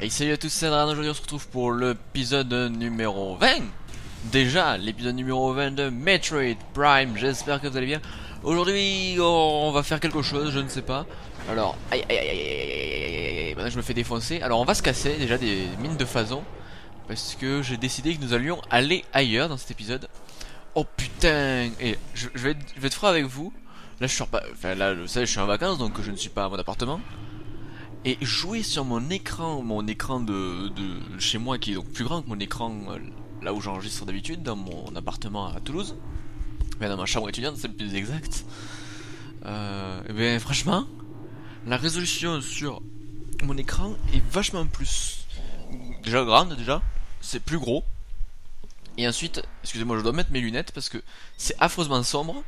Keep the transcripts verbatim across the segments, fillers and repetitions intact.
Hey, salut à tous, c'est Adran. Aujourd'hui on se retrouve pour l'épisode numéro vingt. Déjà l'épisode numéro vingt de Metroid Prime. J'espère que vous allez bien. Aujourd'hui on va faire quelque chose, je ne sais pas. Alors aïe aïe aïe aïe aïe aïe. Maintenant je me fais défoncer. Alors on va se casser déjà des mines de phazon, parce que j'ai décidé que nous allions aller ailleurs dans cet épisode. Oh putain. Et je, je, vais, être, je vais être franc avec vous. Là je suis pas, enfin là vous savez je suis en vacances, donc je ne suis pas à mon appartement. Et jouer sur mon écran, mon écran de, de chez moi qui est donc plus grand que mon écran euh, là où j'enregistre d'habitude, dans mon appartement à Toulouse, mais dans ma chambre étudiante c'est plus exact. Euh, et bien franchement, la résolution sur mon écran est vachement plus, déjà grande déjà, c'est plus gros. Et ensuite, excusez-moi je dois mettre mes lunettes parce que c'est affreusement sombre.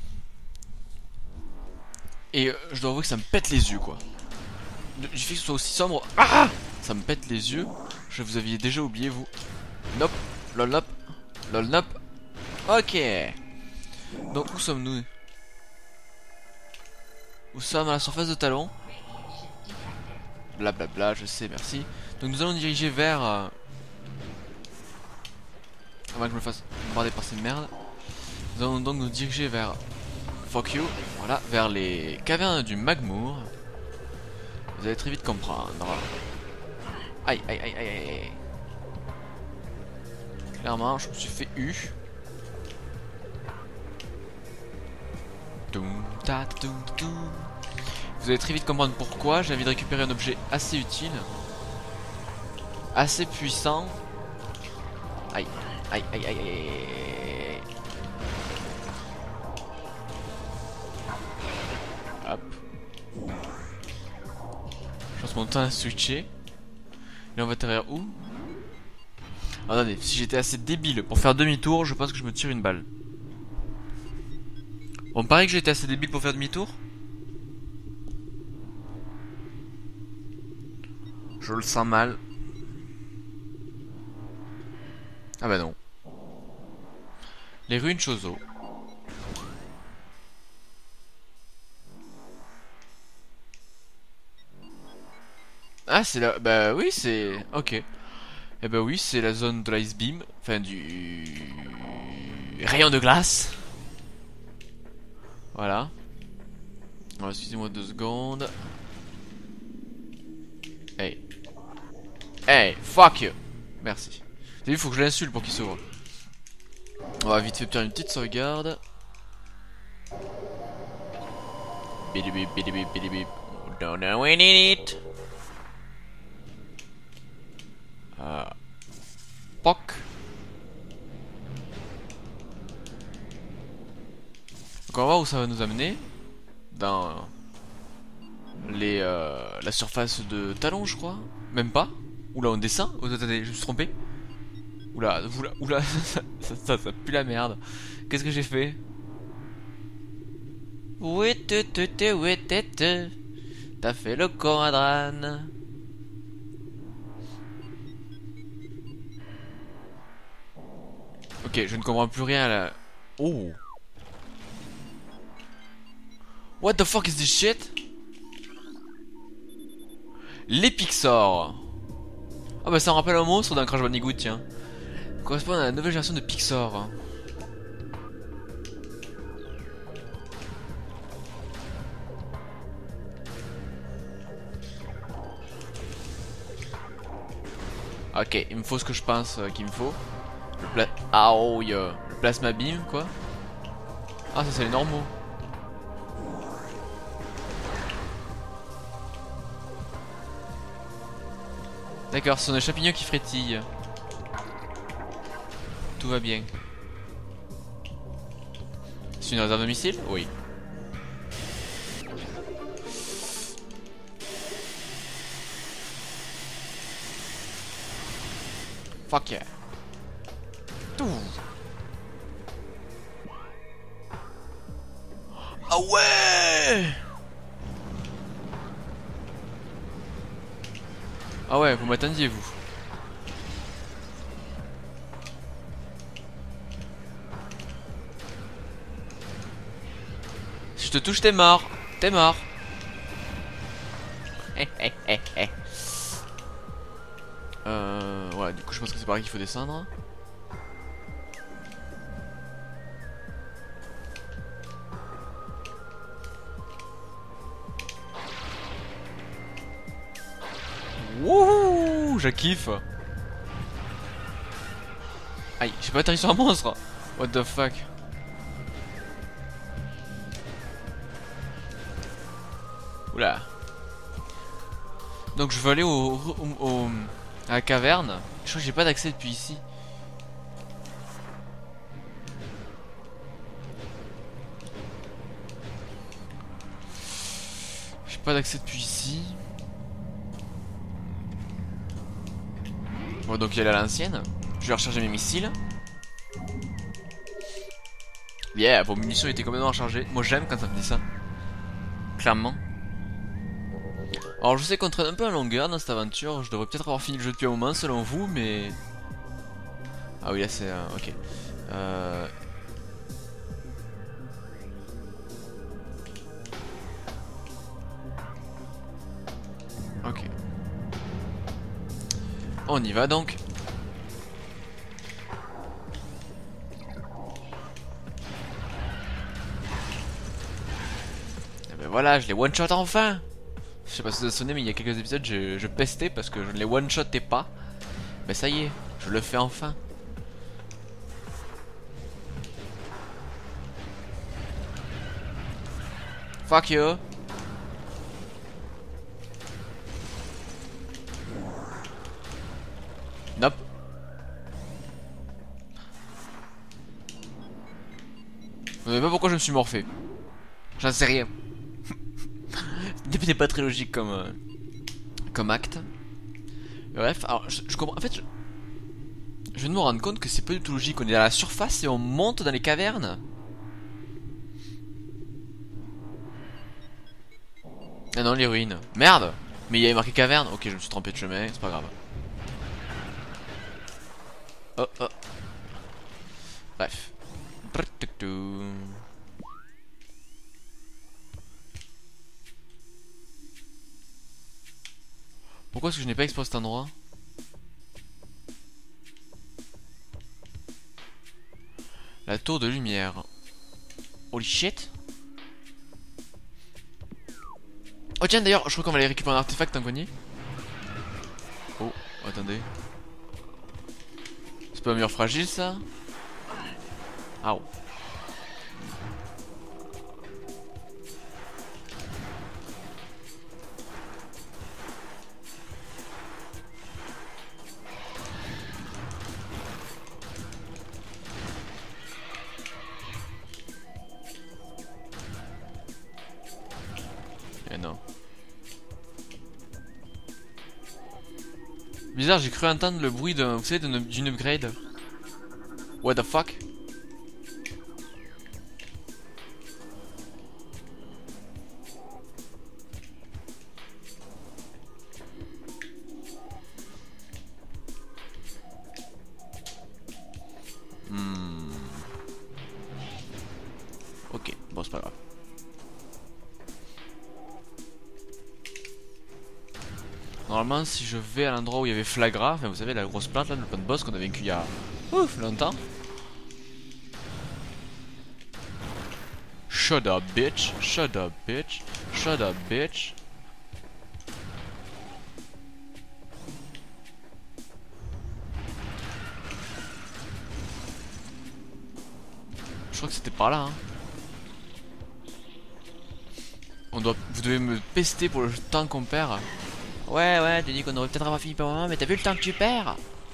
Et euh, je dois avouer que ça me pète les yeux quoi. Du fait que ce soit aussi sombre, ah, ça me pète les yeux. Je vous aviez déjà oublié vous. Nope, lol nop, lol nop. Ok. Donc où sommes-nous? Nous sommes à la surface de Talon. Blablabla, bla bla, je sais, merci. Donc nous allons nous diriger vers... Euh... Avant que je me fasse bombarder par ces merdes. Nous allons donc nous diriger vers... Fuck you, voilà, vers les cavernes du Magmour. Vous allez très vite comprendre. Aïe aïe aïe aïe aïe. Clairement je me suis fait U. Vous allez très vite comprendre pourquoi. J'ai envie de récupérer un objet assez utile, assez puissant. Aïe aïe aïe aïe aïe. Hop. Je pense que mon temps a switché. Là on va atterrir où? Attendez, si j'étais assez débile pour faire demi-tour, je pense que je me tire une balle. On me paraît que j'étais assez débile pour faire demi-tour. Je le sens mal. Ah bah non. Les ruines Chozo. Ah c'est là, bah oui c'est... Ok. Eh bah oui c'est la zone de l'ice beam. Enfin du... rayon de glace. Voilà. Alors excusez-moi deux secondes. Hey. Hey, fuck you. Merci. T'as vu, il faut que je l'insulte pour qu'il se voit. On va vite fait faire une petite sauvegarde. Bidi bip bidi bip bidi bip. Don't know we need it. Euh... Poc. Donc on va voir où ça va nous amener. Dans les euh, la surface de Talon je crois. Même pas. Oula on descend. Oh, attendez je me suis trompé. Oula oula oula. ça, ça, ça, ça pue la merde. Qu'est-ce que j'ai fait? Oui tu tu tu oui tu tu. T'as fait le con Adran. Ok, je ne comprends plus rien là. Oh. What the fuck is this shit? Les Pixor. Ah bah ça me rappelle un monstre d'un Crash Bandicoot tiens. Correspond à la nouvelle génération de Pixor. Ok, il me faut ce que je pense euh, qu'il me faut. Le pla... Ah oh, yeah. Le plasma beam quoi. Ah ça c'est les normaux. D'accord, ce sont des champignons qui frétillent. Tout va bien. C'est une réserve de missiles? Oui. Fuck yeah. Tout. Ah ouais. Ah ouais, vous m'attendiez vous. Si je te touche t'es mort. T'es mort. Euh, ouais, du coup je pense que c'est par là qu'il faut descendre. Wouhou, je kiffe. Aïe, j'ai pas atterri sur un monstre. What the fuck. Oula. Donc je veux aller au, au, au à la caverne. Je crois que j'ai pas d'accès depuis ici. J'ai pas d'accès depuis ici. Bon, donc il y a à l'ancienne. Je vais recharger mes missiles. Yeah, vos munitions étaient complètement rechargées. Moi j'aime quand ça me dit ça. Clairement. Alors je sais qu'on traîne un peu en longueur dans cette aventure. Je devrais peut-être avoir fini le jeu depuis un moment selon vous, mais... Ah oui, là c'est... Euh, ok. Euh... Ok. On y va donc. Et ben voilà, je les one-shot enfin. Je sais pas si ça a sonné, mais il y a quelques épisodes je, je pestais parce que je ne les one-shotais pas. Mais ça y est, je le fais enfin. Fuck you. Nope. Vous savez pas pourquoi je me suis morphé. J'en sais rien. C'était pas très logique comme, euh, comme acte. Bref, alors je, je comprends. En fait, je, je viens de me rendre compte que c'est pas du tout logique. On est à la surface et on monte dans les cavernes. Ah non, les ruines. Merde. Mais il y avait marqué caverne. Ok, je me suis trompé de chemin, c'est pas grave. Oh oh. Bref. Pourquoi est-ce que je n'ai pas exploré cet endroit? La tour de lumière. Holy shit. Oh tiens d'ailleurs, je crois qu'on va aller récupérer un artefact tant qu'on y est. Oh, attendez. C'est pas un mur fragile ça? Ah oh. Eh non. Bizarre, j'ai cru entendre le bruit d'un, vous savez, d'une upgrade. What the fuck? Hmm. Ok, bon c'est pas grave. Normalement si je vais à l'endroit où il y avait Flagra, enfin vous savez la grosse plante là, le point de boss qu'on a vécu il y a ouf longtemps. Shut up bitch, shut up bitch, shut up bitch. Je crois que c'était par là hein. On doit, vous devez me pester pour le temps qu'on perd. Ouais ouais, tu dis qu'on aurait peut-être avoir fini par un moment, mais t'as vu le temps que tu perds?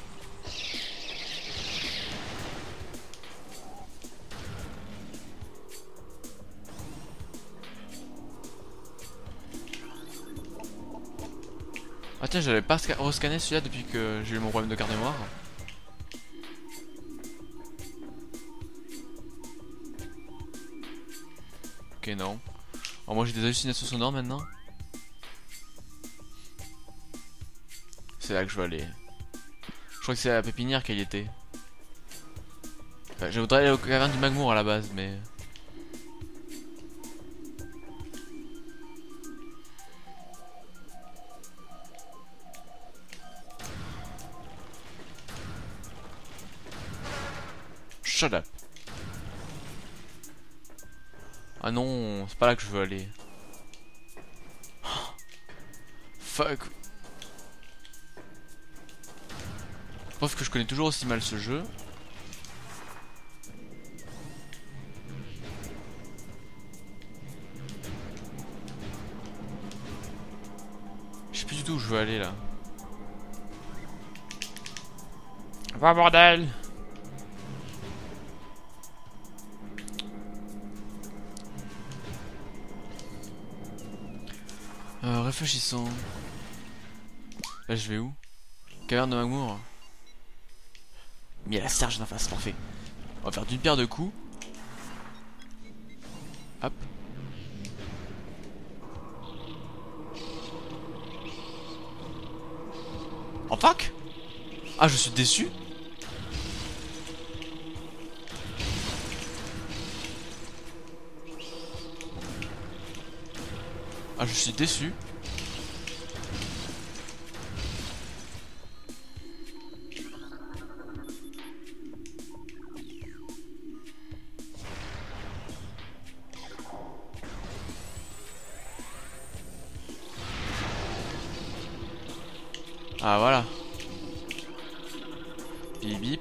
Ah tiens, j'avais pas rescanné celui-là depuis que j'ai eu mon problème de carte mémoire. Ok non. Alors moi j'ai des hallucinations sonores maintenant. C'est là que je veux aller. Je crois que c'est à la pépinière qu'elle y était. Enfin, je voudrais aller au caverne du Magmour à la base, mais... Shut up. Ah non, c'est pas là que je veux aller. Fuck. Sauf que je connais toujours aussi mal ce jeu. Je sais plus du tout où je veux aller là. Va bordel. Euh, réfléchissons. Là je vais où? Caverne de Magmour. Mais il y a la serge d'en face, parfait. On va faire d'une paire de coups. Hop. Oh fuck. Ah je suis déçu. Ah je suis déçu. Ah voilà. Bip bip.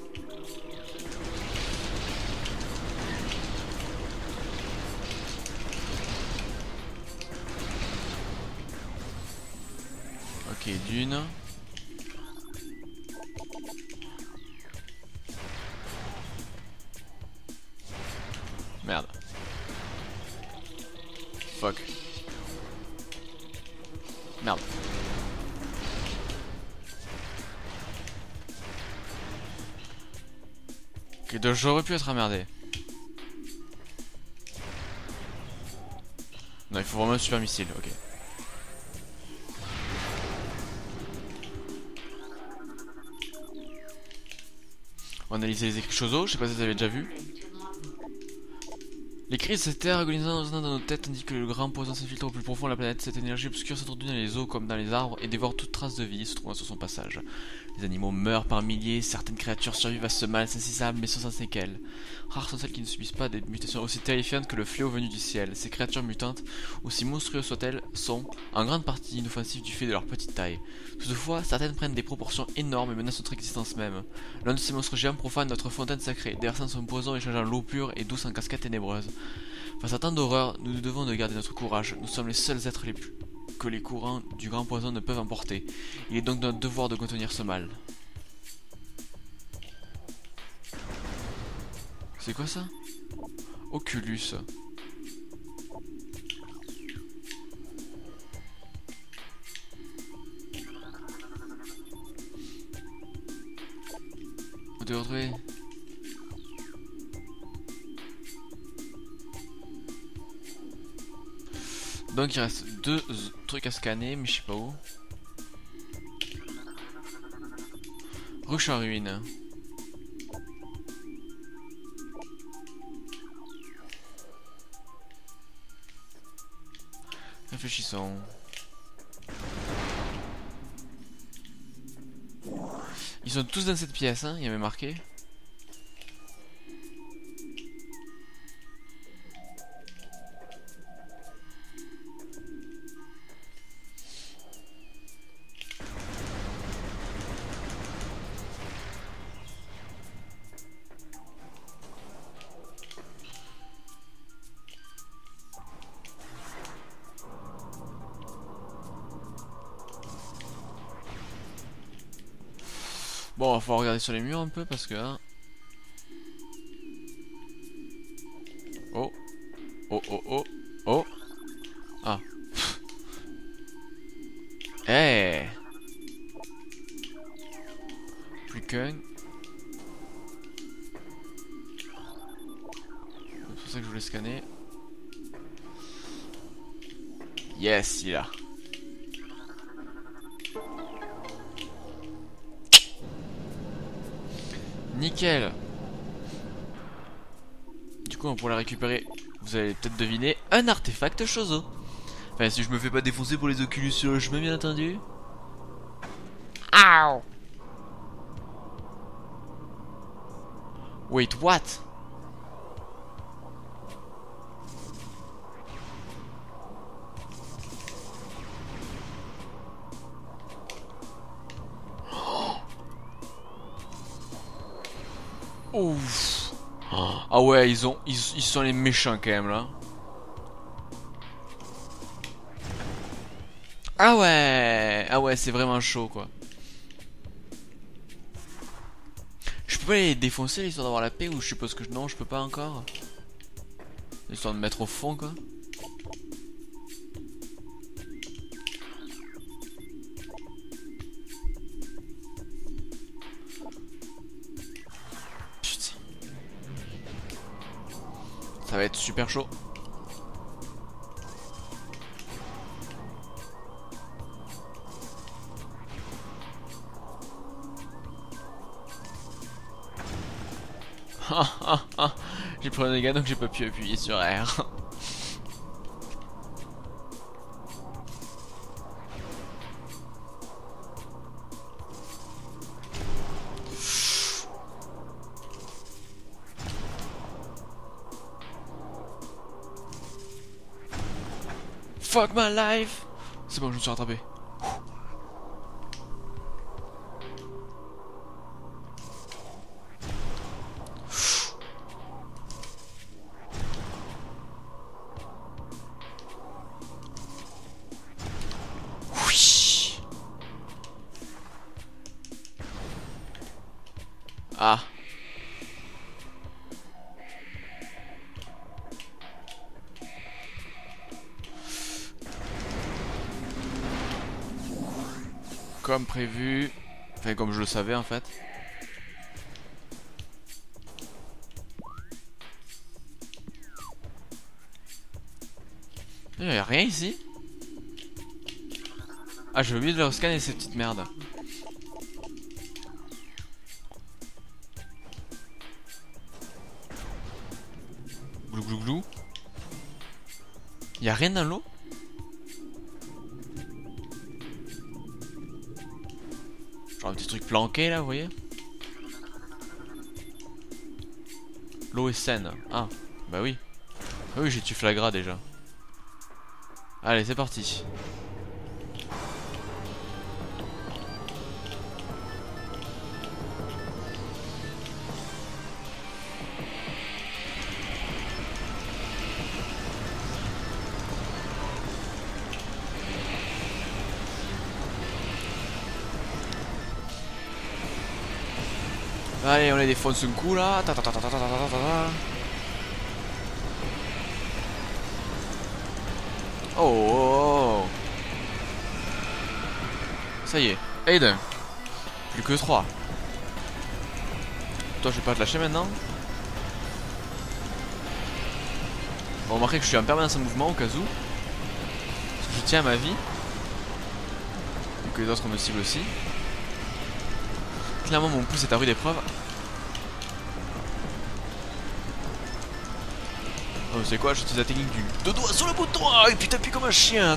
Ok, d'une. Merde. Fuck. Merde. Ok, donc j'aurais pu être emmerdé. Non, il faut vraiment un super missile, ok. On a analysé les écrits Chozo, je sais pas si vous avez déjà vu. Les cris de cette terre agonisant dans nos têtes indiquent que le grand poison s'infiltre au plus profond de la planète. Cette énergie obscure s'introduit dans les eaux comme dans les arbres et dévore toute trace de vie se trouvant sur son passage. Les animaux meurent par milliers, certaines créatures survivent à ce mal insaisissable mais sont sans séquelles. Rares sont celles qui ne subissent pas des mutations aussi terrifiantes que le fléau venu du ciel. Ces créatures mutantes, aussi monstrueuses soient-elles, sont en grande partie inoffensives du fait de leur petite taille. Toutefois, certaines prennent des proportions énormes et menacent notre existence même. L'un de ces monstres géants profane notre fontaine sacrée, déversant son poison et changeant l'eau pure et douce en cascade ténébreuse. Face à tant d'horreurs, nous nous devons de garder notre courage. Nous sommes les seuls êtres les plus... que les courants du grand poison ne peuvent emporter. Il est donc de notre devoir de contenir ce mal. C'est quoi ça? Oculus. Vous devez retrouver... Donc il reste deux trucs à scanner, mais je sais pas où. Ruche en ruine. Réfléchissons. Ils sont tous dans cette pièce, hein, il y avait marqué. Bon, il va falloir regarder sur les murs un peu parce que... Hein... Oh. Oh, oh, oh. Oh. Ah. Eh hey. Plus qu'un. C'est pour ça que je voulais scanner. Yes, il est là. Nickel. Du coup on pourrait la récupérer. Vous allez peut-être deviner un artefact Chozo. Enfin si je me fais pas défoncer pour les Oculus sur le chemin bien entendu. Ow. Wait, what? Ouf. Ah ouais, ils ont, ils, ils sont les méchants quand même là. Ah ouais, ah ouais, c'est vraiment chaud quoi. Je peux pas les défoncer histoire d'avoir la paix ou je suppose que non, je peux pas encore. Histoire de me mettre au fond quoi. Putain. Ça va être super chaud. J'ai pris un dégât donc j'ai pas pu appuyer sur R. Fuck my life. C'est bon, je me suis rattrapé. Ah. Comme prévu. Enfin, comme je le savais en fait. Il n'y a rien ici. Ah, j'ai oublié de leur scanner ces petites merdes. Glou glou glou. Y'a rien dans l'eau? Genre un petit truc planqué là, vous voyez? L'eau est saine. Ah, bah oui. Ah oui, j'ai tué Flagra déjà. Allez, c'est parti. Allez, on les défonce un coup là. Ta, ta, ta, ta, ta, ta, ta, ta, ta. Oh, oh, oh. Ça y est. Aiden. Plus que trois. Toi, je vais pas te lâcher maintenant. Bon, remarquez que je suis en permanence en mouvement au cas où. Parce que je tiens à ma vie. Et que les autres me ciblent aussi. Clairement, mon pouce est à rude épreuve. Oh, c'est quoi? J'utilise la technique du deux doigts sur le bouton et puis t'appuies comme un chien.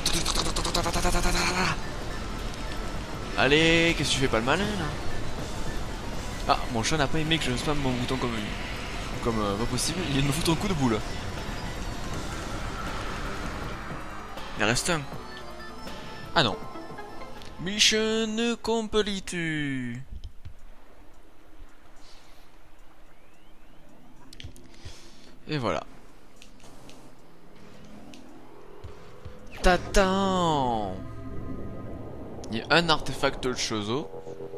Allez, qu'est-ce que tu fais pas le malin là? Ah, mon chat n'a pas aimé que je spamme mon bouton comme comme euh, pas possible. Il vient de me foutre un coup de boule. Il en reste un. Ah non. Mission complete. Et voilà. T'attends. Il y a un artefact de Chozo.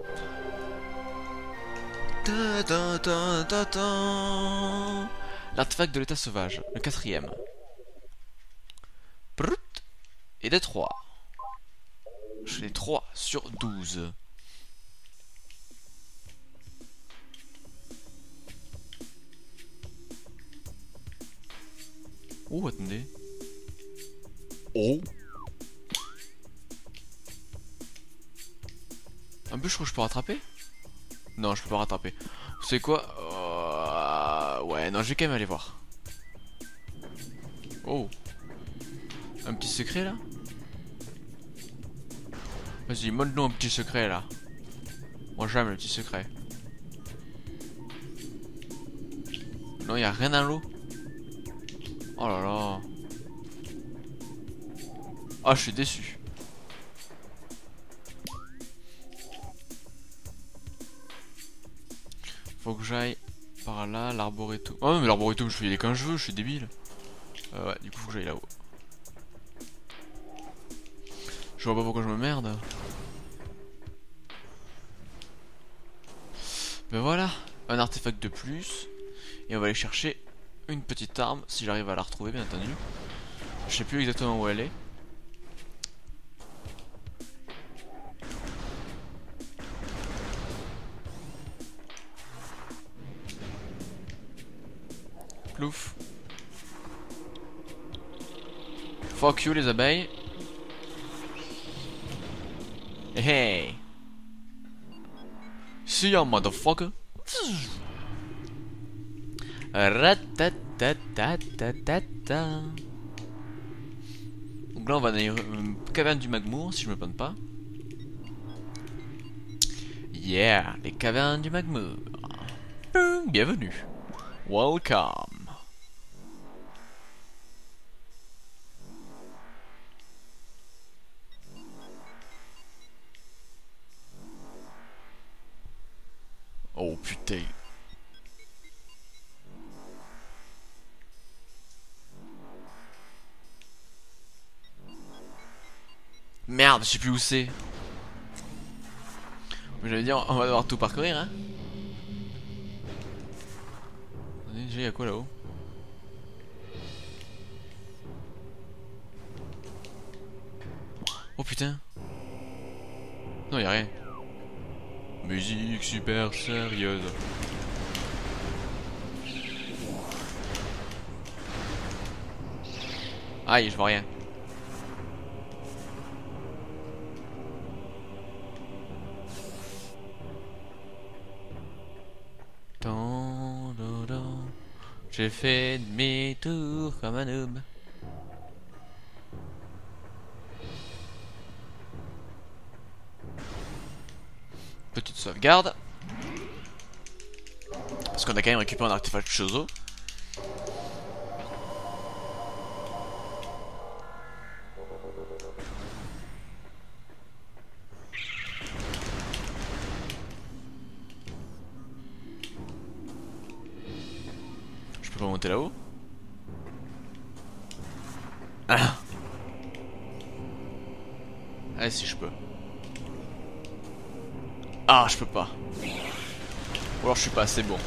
L'artefact de l'état sauvage, le quatrième. Brut. Et des trois. Je fais trois sur douze. Oh, attendez. Oh. Un bûche que je peux rattraper? Non, je peux pas rattraper. Vous savez quoi? euh... Ouais, non, je vais quand même aller voir. Oh. Un petit secret là? Vas-y, montre-nous un petit secret là. Moi j'aime le petit secret. Non, y a rien dans l'eau. Oh là là. Ah, je suis déçu. Faut que j'aille par là, l'arboretum. Oh mais l'arboretum je fais les quand je veux, je suis débile. Euh, ouais, du coup faut que j'aille là-haut. Je vois pas pourquoi je me merde. Ben voilà, un artefact de plus. Et on va aller chercher une petite arme, si j'arrive à la retrouver bien entendu. Je sais plus exactement où elle est. Plouf. Fuck you les abeilles. Hey hey. See ya motherfucker. Ratatatatata. Donc là on va dans les euh, cavernes du Magmour si je me plante pas. Yeah, les cavernes du Magmour. Bienvenue. Welcome. Oh putain. Merde, je sais plus où c'est. J'allais dire, on va devoir tout parcourir, hein. Attendez, déjà, y'a quoi là-haut? Oh putain. Non, y'a rien. Musique super sérieuse. Aïe, je vois rien. J'ai fait demi-tour comme un noob. Petite sauvegarde. Parce qu'on a quand même récupéré un artefact Chozo. Je peux pas monter là-haut. Ah. Allez si je peux. Ah je peux pas. Ou alors je suis pas assez bon.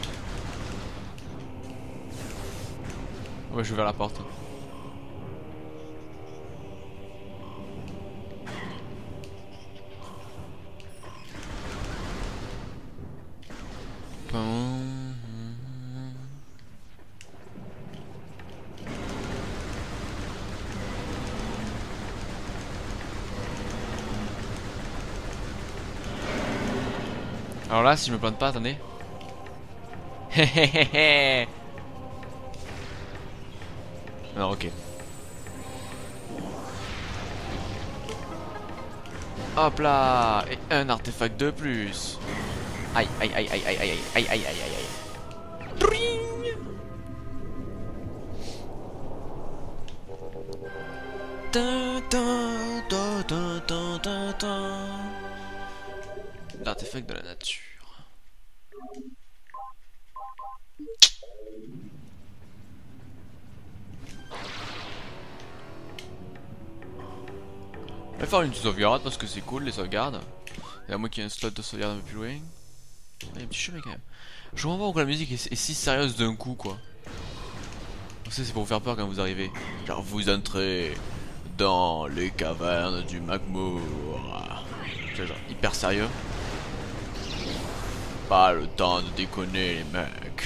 Ouais je vais vers la porte. Alors là, si je me plante pas, attendez. Hehehehe. Non, ok. Hop là. Et un artefact de plus. Aïe, aïe, aïe, aïe, aïe, aïe, aïe, aïe, aïe, aïe, aïe. Tring. Da, da, da, da, da, da, da. L'artefact de la nature. Je vais faire une sauvegarde parce que c'est cool les sauvegardes. Et à moi qu'il y ait un slot de sauvegarde un peu plus loin. Il y a un petit chemin quand même. Je comprends pas pourquoi la musique est, est si sérieuse d'un coup quoi. C'est pour vous faire peur quand vous arrivez. Car vous entrez dans les cavernes du Magmour. C'est genre hyper sérieux. Pas le temps de déconner les mecs.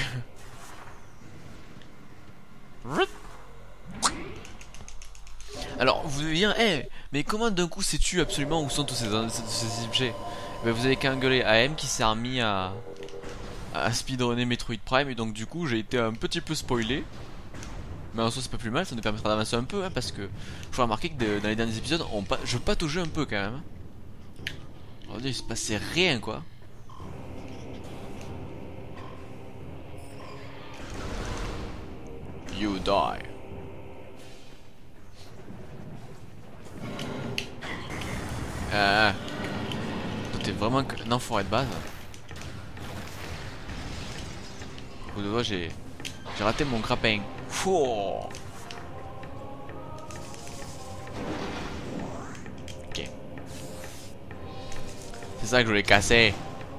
Alors vous devez dire, eh, hey, mais comment d'un coup sais-tu absolument où sont tous ces, ces objets? Ben, vous avez qu'à engueuler A M qui s'est remis à, à speedrunner Metroid Prime et donc du coup j'ai été un petit peu spoilé. Mais en soi c'est pas plus mal, ça nous permettra d'avancer un peu hein, parce que je vois remarquer que de, dans les derniers épisodes on pa je pataugeais un peu quand même. On dit il se passait rien quoi. You die. Euh... Toi t'es vraiment un enfoiré de base. Au bout de doigt j'ai... J'ai raté mon grappin. Fouh. Ok. C'est ça que je voulais casser.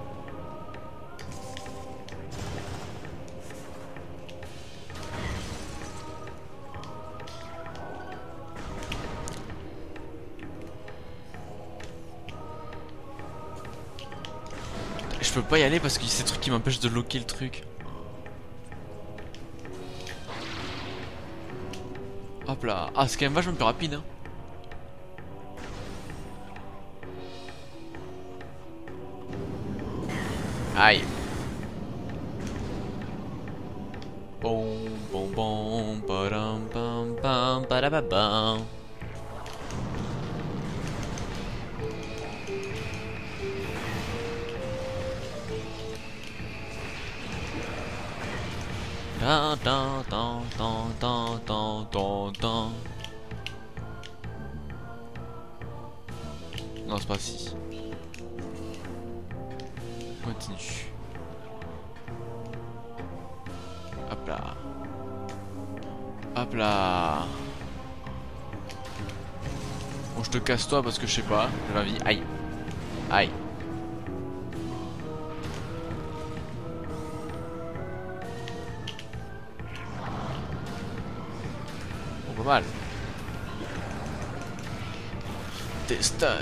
Je peux pas y aller parce qu'il y a ces trucs qui m'empêchent de loquer le truc. Hop là. Ah, c'est quand même vachement plus rapide hein. Aïe. Bon bon bon padam pam pam padababam. Dan dan dan dan dan dan dan dan. Non, c'est pas ici. Continue. Hop là. Hop là. Bon, je te casse toi parce que je sais pas. J'ai envie. Aïe. Aïe. Bon, pas mal. T'es stun.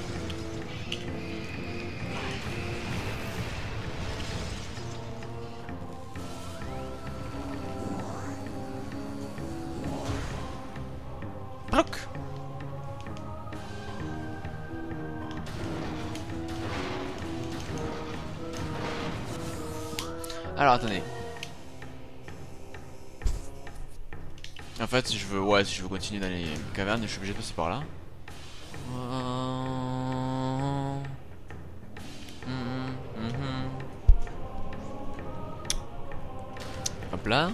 Bloc. Alors attendez. En fait si je veux ouais si je veux continuer dans les cavernes je suis obligé de passer par là. Hop là.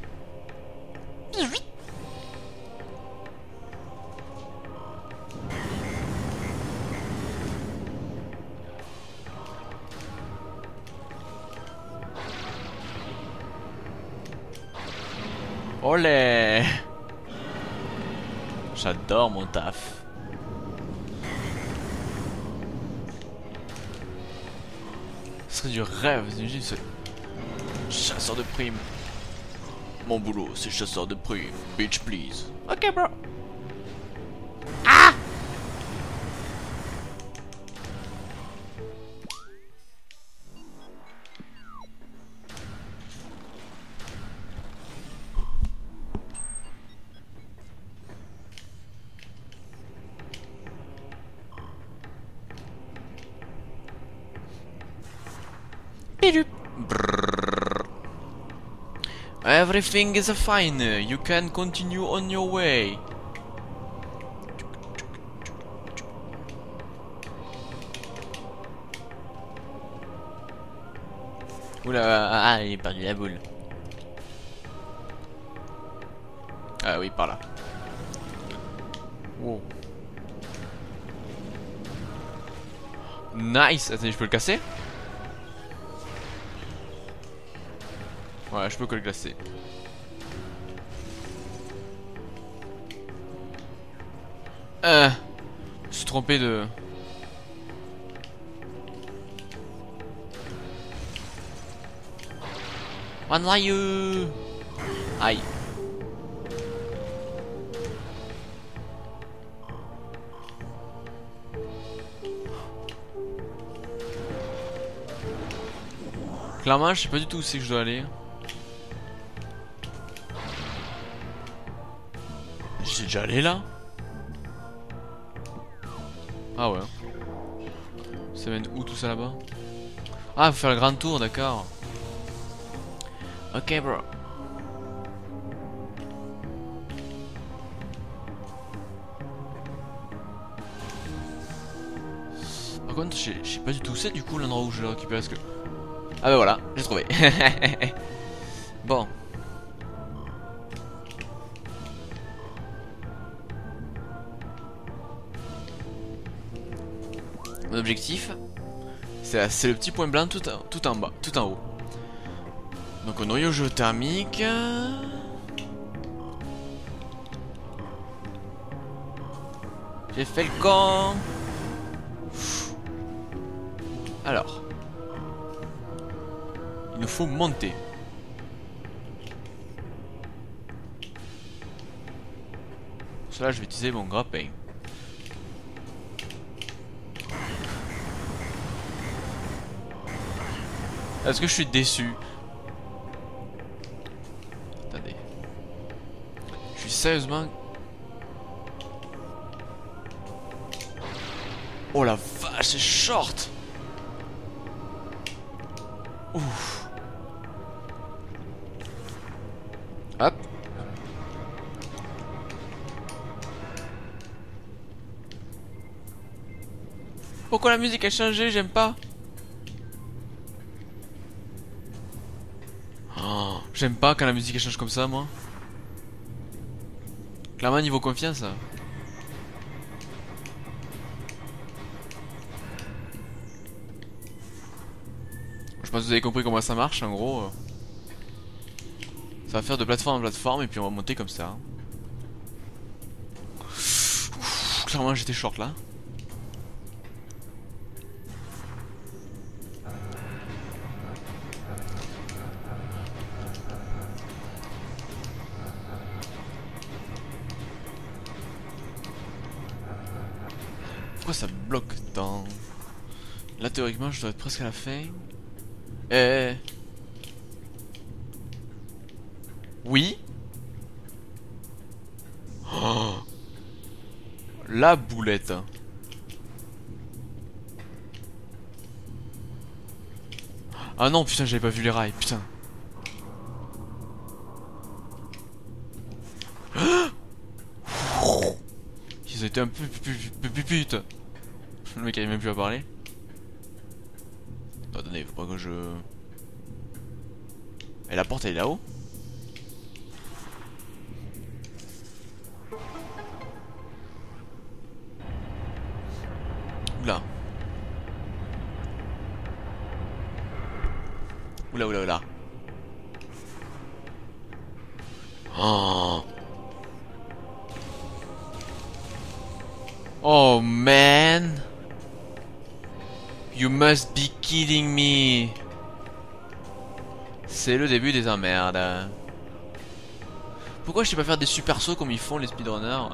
Olé. J'adore mon taf. Ce serait du rêve, c'est chasseur de primes. Mon boulot, c'est chasseur de primes. Bitch, please. Ok, bro. Ah! Everything is fine. You can continue on your way. Oula, ah, il est perdu la boule. Ah oui, par là. Wow. Nice. Attendez, je peux le casser? Ouais, je peux que le glacer. Euh, je me suis trompé de... One Ryu. Aïe. Clairement, je sais pas du tout où c'est que je dois aller. J'ai déjà allé là? Ah ouais. Ça mène où tout ça là-bas? Ah, faut faire le grand tour, d'accord. Ok, bro. Par contre, je sais pas du tout où c'est du coup l'endroit où je l'ai récupéré. Parce que... Ah bah voilà, j'ai trouvé. Bon. Mon objectif, c'est c'est le petit point blanc tout, en- tout en bas, tout en haut. Donc un noyau géothermique. J'ai fait le con. Alors. Il nous faut monter. Pour cela, je vais utiliser mon grappin. Est-ce que je suis déçu? Attendez. Je suis sérieusement... Oh la vache, c'est short. Ouf. Hop. Pourquoi la musique a changé? J'aime pas. Oh, j'aime pas quand la musique elle change comme ça, moi. Clairement, niveau confiance. Ça. Je pense que vous avez compris comment ça marche, en gros. euh, Ça va faire de plateforme en plateforme et puis on va monter comme ça. Ouf, clairement, j'étais short là. Pourquoi ça bloque tant? Là, théoriquement, je dois être presque à la fin. Eh. Oui. Oh. La boulette. Ah non, putain, j'avais pas vu les rails, putain. Ils ont été un peu plus pute. Le mec avait même plus à parler. Non, attendez, faut pas que je... Et la porte elle est là-haut. Oula. Oula oula oula. Oh. Oh man. You must be kidding me. C'est le début des emmerdes. Pourquoi je sais pas faire des super sauts comme ils font les speedrunners?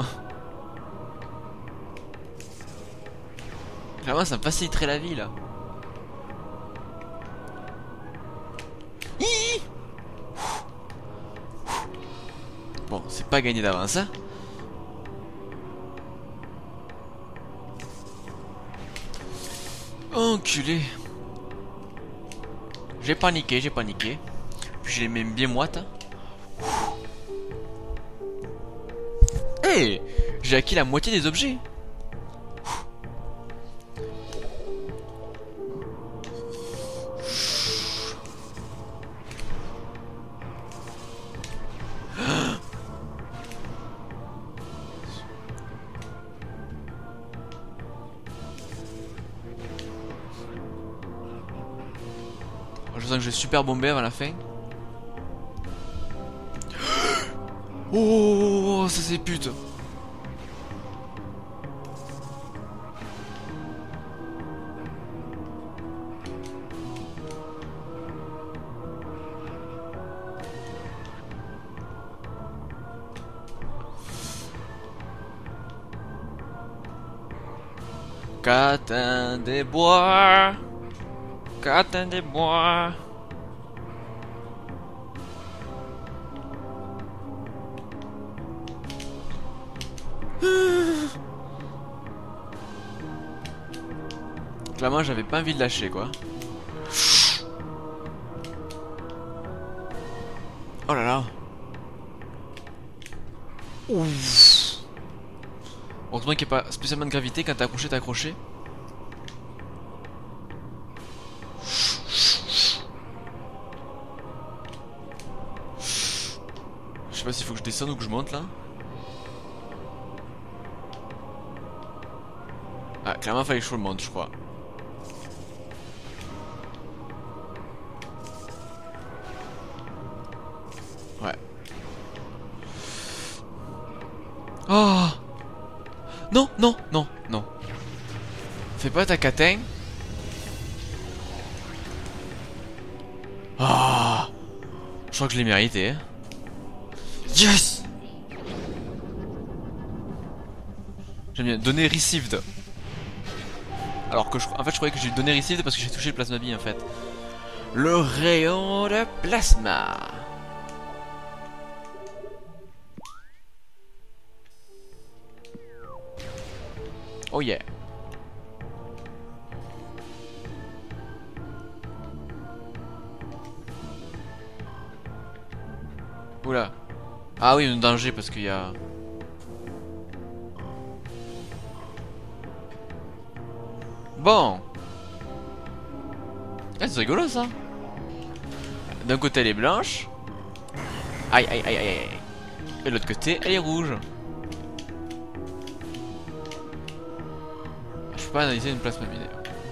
Clairement ça me faciliterait la vie là. Hihi. Bon, c'est pas gagné d'avance hein. Enculé. J'ai paniqué, j'ai paniqué. Puis je les mets bien moite. Hé, hey, j'ai acquis la moitié des objets. Je sens que je vais super bomber avant la fin. Oh, ça c'est pute. Catin des bois. Catin des bois. Clairement j'avais pas envie de lâcher quoi. Oh là là. Ouf. Heureusement qu'il n'y a pas spécialement de gravité quand t'es accroché, t'es accroché. Je sais pas s'il faut que je descende ou que je monte là. Ah, clairement, fallait que je le monte, je crois. Oh. Non, non, non, non. Fais pas ta catin. Ah. Je crois que je l'ai mérité. Yes. J'aime bien donner received. Alors que je, en fait je croyais que j'ai donné received parce que j'ai touché le plasma bee en fait. Le rayon de plasma. Oh yeah. Oula. Ah oui, un danger parce qu'il y a... Bon. Ah, c'est rigolo ça. D'un côté elle est blanche. Aïe aïe aïe aïe aïe. Et de l'autre côté elle est rouge. Je peux pas analyser une plasma bee.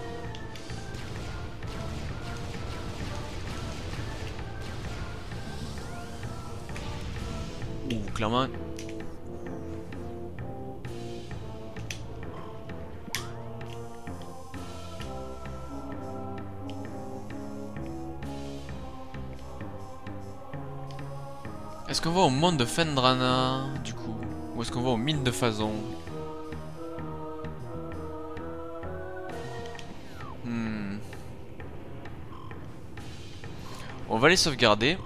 Ouh, clairement. Est-ce qu'on va au monde de Phendrana du coup? Ou est-ce qu'on va aux mines de Phazon? Hmm. On va les sauvegarder.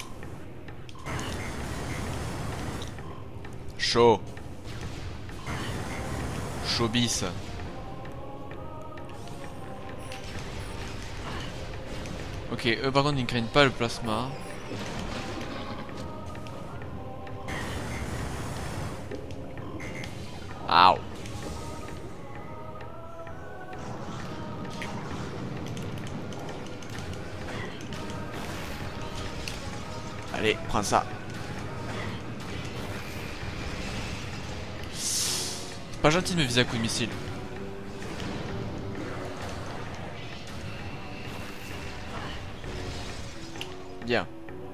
Chaud. Chaud bis. Ok, eux par contre ils ne craignent pas le plasma. Aouh. Allez, prends ça. Pas gentil de me viser à coup de missile. Bien.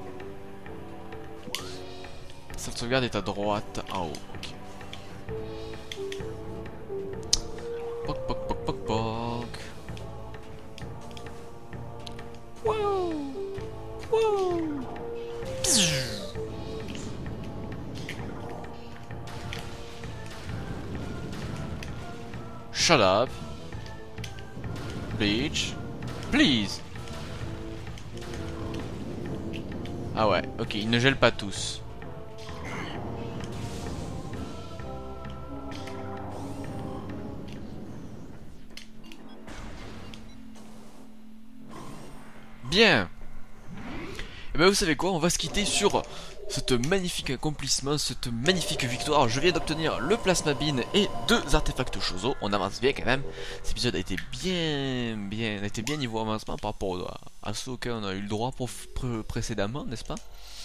Cette sauvegarde est à droite en haut. Ok. Poc poc poc poc poc. Wow. Wow. Shut up. Bleach. Please. Ah ouais, ok, ils ne gèlent pas tous. Bien. Et ben vous savez quoi, on va se quitter sur cet magnifique accomplissement, cette magnifique victoire. Je viens d'obtenir le plasma bean et deux artefacts Chozo. On avance bien quand même. Cet épisode a été bien, bien, a été bien niveau avancement par rapport à, à ceux auxquels on a eu le droit pour, pré précédemment, n'est-ce pas?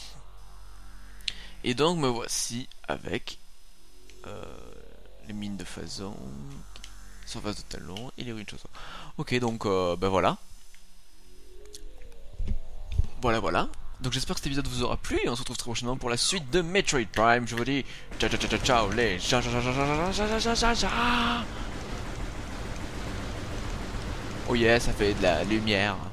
Et donc me voici avec euh, les mines de Phazon, surface de talon et les ruines Chozo. Ok, donc euh, ben voilà. Voilà, voilà. Donc j'espère que cet épisode vous aura plu et on se retrouve très prochainement pour la suite de Metroid Prime. Je vous dis ciao ciao ciao ciao les ciao ciao ciao ciao ciao ciao ciao. Oh yeah, ça fait de la lumière.